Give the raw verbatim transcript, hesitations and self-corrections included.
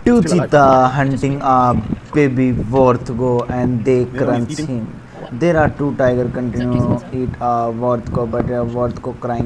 Two Still alive. cheetah hunting a baby warthog and they The one is crunch eating. him. There are two tiger continue eat a warthog but a warthog crying